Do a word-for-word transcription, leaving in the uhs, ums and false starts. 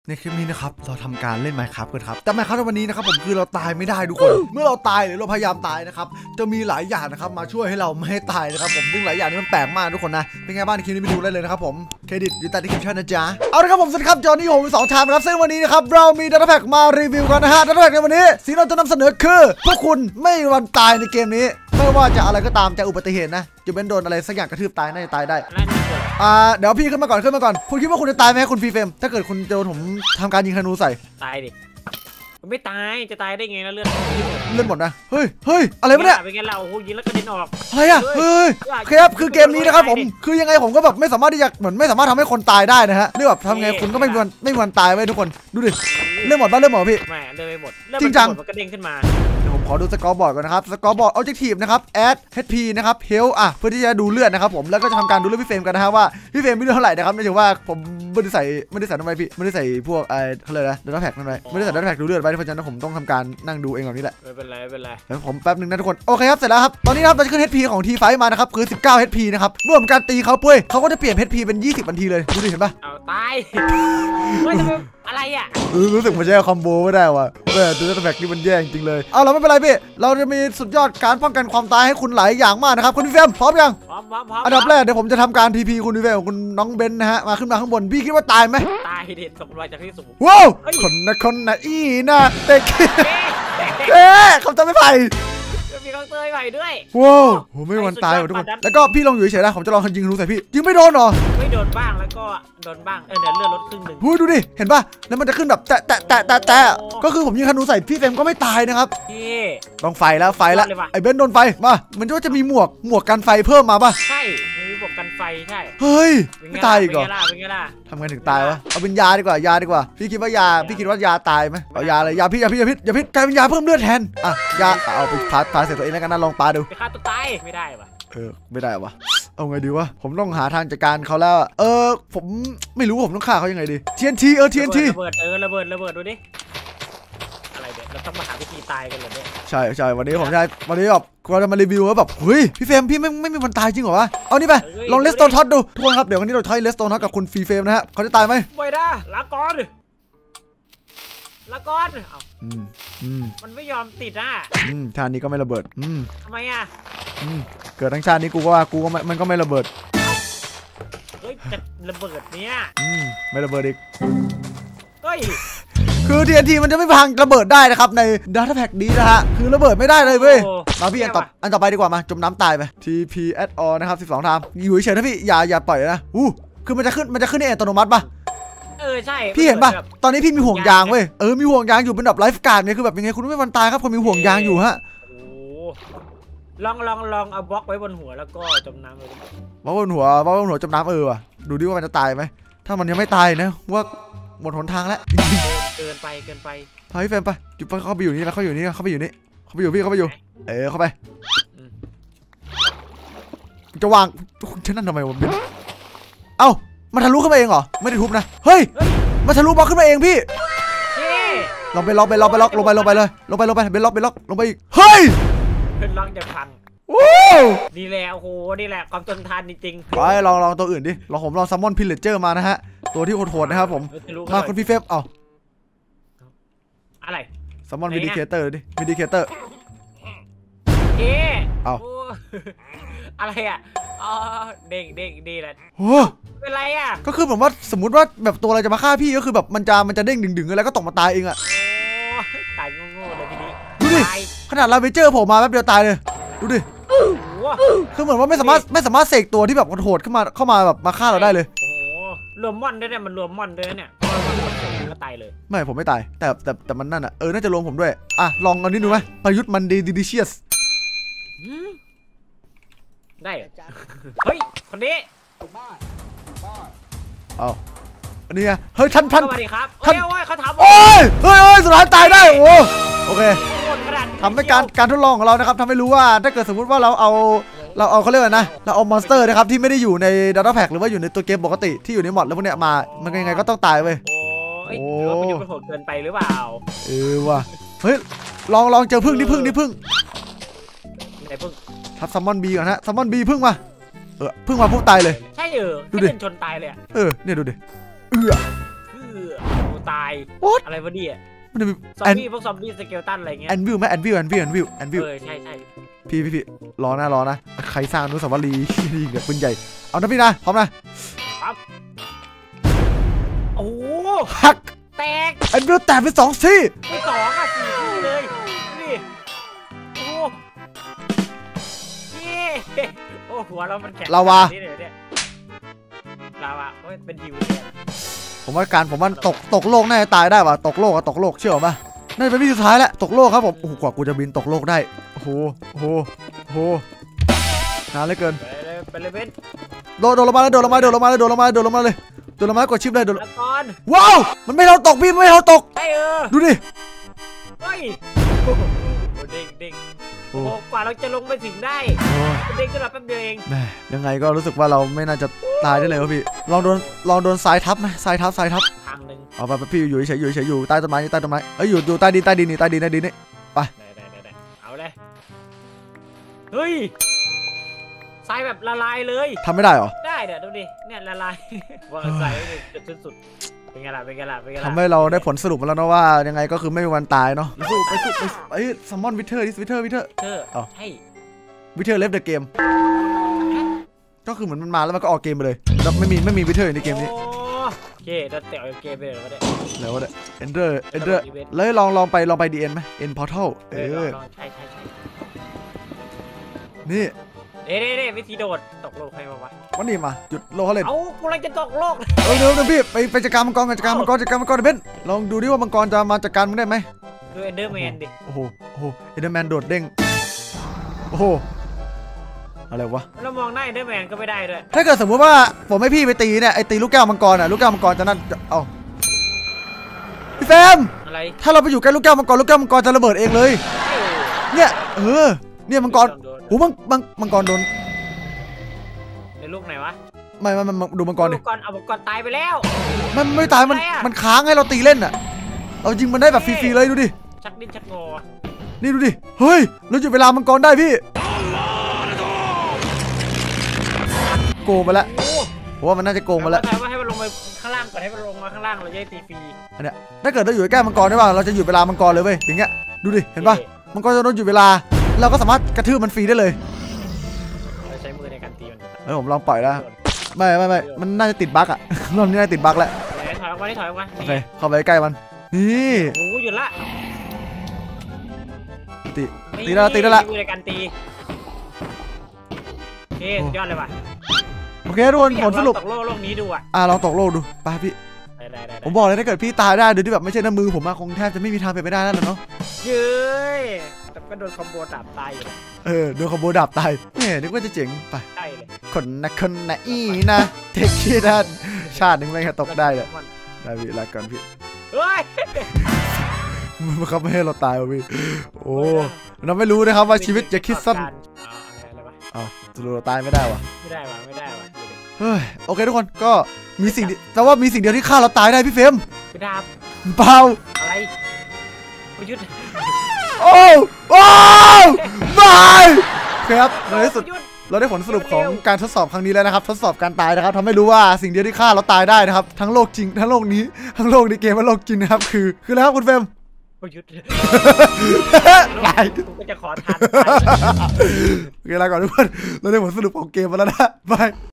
ในคลิปนี้นะครับเราทำการเล่น Minecraft กันครับแต่ Minecraft ในวันนี้นะครับผมคือเราตายไม่ได้ทุกคนเมื่อเราตายหรือเราพยายามตายนะครับจะมีหลายอย่างนะครับมาช่วยให้เราไม่ให้ตายนะครับผมซึ่งหลายอย่างนี้มันแปลกมากทุกคนนะเป็นไงบ้างในคลิปนี้ไปดูได้เลยนะครับผมเครดิตอยู่ใต้ดีคริปชั่นนะจ๊ะเอาละครับผมสวัสดีครับจอห์นนี่โฮมสองชามนะครับซึ่งวันนี้นะครับเรามีดัตต้าแพ็กมารีวิวกันนะฮะดัตต้าแพ็กในวันนี้สิ่งเราจะนำเสนอคือพวกคุณไม่มีวันตายในเกมนี้ไม่ว่าจะอะไรก็ตามจะอุบัติเหตุนะจะเป็นโดนอะไรสักอย่างกระทืบตายน่าจะตายได้อ่าเดี๋ยวพี่ขึ้นมาก่อนขึ้นมาก่อนคุณคิดว่าคุณจะตายไหมคุณฟรีเฟรมถ้าเกิดคุณโดนผมทำการยิงธนูใส่ตายดิไม่ตายจะตายได้ไงนะเลือดเลือดหมดนะเฮ้ยเฮ้ยอะไรวะเนี่ยเป็นไงเราโอ้โหยิงแล้วกระเด็นออกอะไรอ่ะเฮ้ยครับคือเกมนี้นะครับผมคือยังไงผมก็แบบไม่สามารถที่จะเหมือนไม่สามารถทำให้คนตายได้นะฮะเรื่องแบบทำไงคุณก็ไม่มีวันไม่มีวันตายไว้ทุกคนดูดิเลือดหมดบ้างเลือดหมดพี่ไม่เลือดไม่หมดจริงจังมันกระเด้งขึ้นมาเดี๋ยวผมขอดูสกอร์บอร์ดก่อนนะครับสกอร์บอร์ด objective นะครับ add เอช พี นะครับ health อ่ะเพื่อที่จะดูเลือดนะครับผมแล้วก็จะทำการดูเลือดพี่เฟรมกันนะฮะว่าพี่เฟรมมีเลือดเท่าไหร่นะครับไม่ใช่ว่าผมไม่ได้ใส่ไม่ได้ใส่ทำไมพี่ไม่ได้ใส่พวกไอ้เขาเลยนะดัตต้าแพ็กนั่นไว้ไม่ได้ใส่ดัตต้าแพ็กดูเลือดไว้เพราะฉะนั้นผมต้องทำการนั่งดูเองแบบนี้แหละไม่เป็นไรไม่เป็นไรเดี๋ยวผมแป๊บนึงนะทุกคนโอเคครับเสร็จแล้วครับตอนนี้ครับเราจะขึ้น เอช พี ของ ที ไฟว์ มานะครับคือสิบเก้า เอช พี นะครับเมื่อผมการตีเขาปุ้ยเขาก็จะเปลี่ยน เอช พี เป็นยี่สิบทันทีเลยดูดิเห็นปะเอาตายไม่จะเป็นอะไรอ่ะรู้สึกมันแย่คอมโบไม่ได้ว่ะเออดัตต้าแพ็กนี่มันแย่จริงเลยเอาเราไม่เป็นไรพี่เราจะมีสุดยอดการป้องกันความตายให้คุณหลายอย่างมากนะครับคุณพี่เฟรมพร้อมยังพร้อมพร้อมพร้อมอันดับแรกเดี๋ยวผมจะทำการ ที พี คุณพี่เฟรมคุณน้องเบนนะฮะมาขึ้นมาข้างบนพี่คิดว่าตายไหมตายเด็ดตกลอยจากที่สูงว้าวคนนะคนนะอีนะเด็กเอ๊ะเขาจะไม่ไปมีกองเตยใหม่ด้วยว้าวโหไม่วันตายว่ะทุกคนแล้วก็พี่ลองอยู่เฉยๆนะผมจะลองยิงธนูใส่พี่ยิงไม่โดนหรอไม่โดนบ้างแล้วก็โดนบ้างเออเดี๋ยวเลือดลดครึ่งหนึ่งดูดิเห็นป่ะแล้วมันจะขึ้นแบบแตะแตะแตะแตะแตะก็คือผมยิงธนูใส่พี่เฟรมก็ไม่ตายนะครับพี่ลองไฟแล้วไฟแล้วไอ้เบนโดนไฟมามันก็จะมีหมวกหมวกกันไฟเพิ่มมาป่ะใช่มีหมวกกันไฟใช่เฮ้ยไม่ตายอีกเหรอเป็นไงล่ะทำไงถึงตายวะเอาเป็นยาดีกว่ายาดีกว่าพี่คิดว่ายาพี่คิดว่ายาตายไหมเอายาเลยยาพี่ยาพี่ยาพิษยาพิษกลายเป็นยาเพิ่มเลือดแทนอ่ะยาเอาไปพาพาเสร็จตัวเองแล้วกันนะลองปาดูไปฆ่าตัวตายไม่ได้ปะเออไม่ได้วะเอาไงดีวะผมต้องหาทางจัดการเขาแล้วเออผมไม่รู้ผมต้องฆ่าเขายังไงดี ที เอ็น ที เออ ที เอ็น ทีระเบิดเออระเบิดระเบิดดูดิอะไรเด็กเราต้องมาหาวิธีตายกันเลยเนี่ยใช่ใช่วันนี้ผมจะวันนี้แบบเราจะมารีวิวว่าแบบเฮ้ยพี่เฟรมพี่ไม่ไม่มีวันตายจริงเหรอวะเอานี่ไปลองเลสโตนท็อตดูทุกคนครับเดี๋ยววันนี้เราใช้เลสโตนท็อตกับคุณฟรีเฟรมนะฮะเขาจะตายไหมไม่ได้ลาก่อนลาก่อนอืมอืมมันไม่ยอมติดอ่ะอืมชาตินี้ก็ไม่ระเบิดอืมทำไมอ่ะอืมเกิดทั้งชาตินี้กูก็ว่ากูก็มันก็ไม่ระเบิดเฮ้ยจะระเบิดเนี้ยอืมไม่ระเบิดอีกเฮ้ยคือ ที เอ็น ที มันจะไม่พังระเบิดได้นะครับในดัตต้าแพ็กนี้นะฮะคือระเบิดไม่ได้เลยเว้ยมาพี่อันต่ออันต่อไปดีกว่ามาจมน้ำตายไป ที พี add all นะครับสิบสองไทม์อยู่เฉยๆนะพี่อย่าอย่าปล่อยนะอู้คือมันจะขึ้นมันจะขึ้นในอัตโนมัติป่ะเออใช่พี่เห็นป่ะตอนนี้พี่มีห่วงยางเว้ยเออมีห่วงยางอยู่เป็นแบบไลฟ์การ์ดเนี่ยคือแบบยังไงคุณไม่วันตายครับคนมีห่วงยางอยู่ฮะโอ้ลองลองลองเอาบล็อกไว้บนหัวแล้วก็จมน้ำเลยบล็อกบนหัวบล็อกบนหัวจมน้ำเออว่ะดูดิว่ามันจะตายไหมถ้ามันยังไม่ตายนะว่าหมดหนทางแล้วเกินไปเกินไปพาพี่แฟนไปจุดไปเขาไปอยู่นี่แล้วเขาอยู่นี่เขาไปอยู่นี่เขาไปอยู่พี่เขาไปอยู่เออเข้าไปจะวางฉันนั่นทำไมวะเอ้ามันทะลุขึ้นมาเองเหรอไม่ได้ทุบนะเฮ้ยมันทะลุบล็อกขึ้นมาเองพี่ลองไปล็อกไปล็อกไปล็อกลงไปลงไปเลยลงไปลงไปเป็นล็อกเป็นล็อกลงไปอีกเฮ้ยเป็นล็อกจะพังโอ้นี่แหละโอ้โหนี่แหละความทนทานจริงๆไปลองลองตัวอื่นดิลองผมลองซัมมอนพิลเลเจอร์มานะฮะตัวที่โหดๆนะครับผมมาคุณพี่เฟฟเอาอะไรซัมมอนมิดิเคเตอร์ดิมิดิเคเตอร์เอ๊ะเอาอะไรอ่ะอ๋อเด้งเด้งดีแหละโอ้เป็นไรอ่ะก็คือแบบว่าสมมติว่าแบบตัวอะไรจะมาฆ่าพี่ก็คือแบบมันจะมันจะเด้งดึงๆแล้วก็ตกมาตายเองอ่ะตายโง่ๆเลยทีนี้ดูดิขนาดลาเวเจอร์ผมมาแป๊บเดียวตายเลยดูดิคือเหมือนว่าไม่สามารถไม่สามารถเสกตัวที่แบบโหดขึ้นมาเข้ามาแบบมาฆ่าเราได้เลยโอ้โหรวมมอนด้วยเนี่ยมันรวมมอนด้วยเนี่ยก็ตายเลยไม่ผมไม่ตายแต่แต่แต่มันนั่นอ่ะเออน่าจะรวมผมด้วยอ่ะลองเอานิดดูไหมประยุทธ์มันดีดิเชียสได้เฮ้ยคนนี้เอาอันนี้ไงเฮ้ยท่านท่านสวัสดีครับท่านเขาทำโอ้ยเฮ้ยเฮ้ยสุดท้ายตายได้โอ้โอเคทำให้การการทดลองของเรานะครับทำให้รู้ว่าถ้าเกิดสมมุติว่าเราเอาเราเอาเขาเรียกว่านะเราเอามอนสเตอร์นะครับที่ไม่ได้อยู่ในดัตต้าแพ็กหรือว่าอยู่ในตัวเกมปกติที่อยู่ในมอดแล้วพวกเนี้ยมามันยังไงก็ต้องตายเว้ยโอ้มันจะเป็นโหดเกินไปหรือเปล่าเออว่ะเฮ้ยลองลองเจอพึ่งนี่พึ่งนี่พึ่งไหนพึ่งทับซัมมอนบีก่อนฮะซัมมอนบีพึ่งมาเออพึ่งมาพวกตายเลยใช่เออดูดิชนตายเลยเออเนี่ยดูดิเออคือตาย What? อะไรวะเนี่ยมันจะมีซอมบี้พวกซอมบี้สเกลตันอะไรเงี้ยแอนวิลไหมแอนวิลแอนวิลแอนวิลแอนวิลเออใช่ใช่พี่พี่พี่รอนะรอนะใครสร้างอนุสาวรีย์ยิงกับปืนใหญ่เอานะพี่นะพร้อมนะโอ้โหฮักแตกแอนวิลแตกเป็นสองซี่ไม่สองอ่ะสี่ที่เลยนี่โอ้โหนี่โอ้หัวเรามันแข็งลาวานี่เลยเนี่ยลาวาโอ้ยเป็นดิวเนี่ยผมว่าการผมว่าตกตกโลกน่าจะตายได้ว่ะตกโลกอะตกโลกเชื่อป่ะน่าจะเป็นวิธีสุดท้ายแล้วตกโลกครับผมโอ้โหกว่ากูจะบินตกโลกได้โอ้โหโอ้โหโอ้โหนานเหลือเกินไปเลยไปเลยเบนโดดโดดลงมาเลยโดดลงมาโดดลงมาเลยโดดลงมาโดดลงมาเลยโดดลงมากดชิปเลยโดดละก่อนว้าวมันไม่ให้เราตกพี่ไม่ให้เราตกใช่เออดูดิเฮ้ยโอ้โหเด้งเด้งโอ้โหกว่าเราจะลงไปถึงได้เด้งขึ้นมาแป๊บเดียวเองแหม่ยังไงก็รู้สึกว่าเราไม่น่าจะตายได้เลยวะพี่ลองโดนลองโดนทรายทับไหมทรายทับทรายทับทางหนึ่งเอาไปไปพี่อยู่เฉยอยู่เฉยอยู่ใต้ต้นไม้ใต้ต้นไม้เอ้ยอยู่อยู่ใต้ดินใต้ดินนี่ใต้ดินใต้ดินนี่ได้ได้ได้ได้เอาเลยเฮ้ยทรายแบบละลายเลยทำไม่ได้เหรอได้เดี๋ยวดูดิเนี่ยละลาย วางใส่จุดสิ้นสุดเป็นไงล่ะเป็นไงล่ะเป็นไงล่ะทำให้เราได้ผลสรุปมาแล้วนะว่ายังไงก็คือไม่มีวันตายเนาะไปสู้ไปสู้ไปเอ้ยซัมมอนวิเทอร์ดิสวิเทอร์วิเทอร์เธอเอาใช่วิเทอร์เลฟเดอะเกมก็คือเหมือนมันมาแล้วมันก็ออกเกมไปเลยแล้วไม่มีไม่มีวิเทอร์ในเกมนี้โอเคเราเตะเกมไปเลยก็ได้แล้วว่าเอนเดอร์เอนเดอร์แล้วลองลองไปลองไปดีเอ็นไหมเอ็นพอร์ทัลเอเอออลองใช่ใช่ใช่นี่เด้เด้เด้วิธีโดดตกโลกใครมาวะวันนี้มาหยุดโลเขาเล่นเอ้ากูเลยจะตกโลกเออเดี๋ยวเดี๋ยวพี่ไปไปจัดการมังกรกันจัดการมังกรจัดการมังกรเบนลองดูดิว่ามังกรจะมาจัดการมึงได้ไหมดูเอนเดอร์แมนดิโอ้โหโอ้โหเอนเดอร์แมนโดดเด้งโอ้โหอะไรวะแล้วมองหน้าเอนเดอร์แมนก็ไม่ได้ด้วยถ้าเกิดสมมติว่าผมให้พี่ไปตีเนี่ยไอตีลูกแก้วมังกรอ่ะลูกแก้วมังกรจะนั่นเอ้าพี่แฟมอะไรถ้าเราไปอยู่ใกล้ลูกแก้วมังกรลูกแก้วมังกรจะระเบิดเองเลยเนี่ยเออเนี่ยมังกรโอ้มังมังมังกรโดนในลูกไหนวะไม่ไม่ไม่ดูมังกรดิมังกรเอามังกรตายไปแล้วมันไม่ตายมันอะไรอะมันค้างให้เราตีเล่นอ่ะเรายิงมันได้แบบฟรีๆเลยดูดิชักดิ้นชักงอนี่ดูดิเฮ้ยเราหยุดเวลามังกรได้พี่โกงไปแล้วโอ้ผมว่ามันน่าจะโกงมาแล้วถามว่าให้มันลงไปข้างล่างก่อนให้มันลงมาข้างล่างเราจะได้ตีฟรีอันเนี้ยถ้าเกิดเราอยู่ใกล้มังกรได้ป่ะเราจะหยุดเวลามังกรเลยเว้ยอย่างเงี้ยดูดิเห็นป่ะมังกรจะโดนหยุดเวลาเราก็สามารถกระทืบมันฟรีได้เลยเราใช้มือในการตีมันเฮ้ยผมลองปล่อยแล้วไม่ไม่ไม่มันน่าจะติดบั๊กอะ รอบนี้น่าจะติดบั๊กแล้วถอยออกมาได้ถอยออกมาโอเคเข้าไปใกล้มันนี่โอ้หยุดละตีตีได้แล้วตีได้แล้วมือในการตีโอเคสุดยอดเลยว่ะโอเคทุกคนผลสรุปตกโลกโลกนี้ดูอ่ะอ่ะลองตกโลกดูไปพี่ได้ได้ได้ผมบอกเลยถ้าเกิดพี่ตายได้โดยที่แบบไม่ใช่น้ำมือผมอะคงแทบจะไม่มีทางเป็นไปได้แล้วเนาะเย้ยแต่ก็โดนคอมโบดาบตายอยู่นะเออโดนขโมยดาบตายแหมนึกว่าจะเจ๋งไปใช่เลยคนนะคนนะอีนะเทคขี้ด้านชาติหนึ่งไม่งตกได้เลยได้พี่ลาก่อนพี่เฮ้ยมันเขาไม่ให้เราตายว่ะพี่โอ้เราไม่รู้นะครับว่าชีวิตจะคิดสั้นเอาอะไรวะอ้าวจะรู้เราตายไม่ได้วะไม่ได้ว่ะไม่ได้ว่ะเฮ้ยโอเคทุกคนก็มีสิ่งเดียวแต่ว่ามีสิ่งเดียวที่ฆ่าเราตายได้พี่เฟรมคือดาบเปล่าอะไรประยุทธ์โอ้โอ้บายครับในที่สุดประยุทธ์เราได้ผลสรุปของการทดสอบครั้งนี้แล้วนะครับทดสอบการตายนะครับทำให้รู้ว่าสิ่งเดียวที่ฆ่าเราตายได้นะครับทั้งโลกจริงทั้งโลกนี้ทั้งโลกในเกมและโลกจริงนะครับคือคืออะไรครับคุณเฟรมประยุทธ์ตายกูก็จะขอทานโอเคลาก่อนทุกคนเราได้ผลสรุปของเกมมาแล้วนะบาย